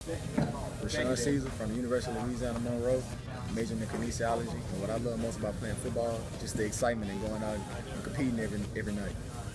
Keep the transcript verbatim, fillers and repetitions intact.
Rashon Ceasar from the University of Louisiana Monroe, majoring in kinesiology. And what I love most about playing football, just the excitement and going out and competing every every night.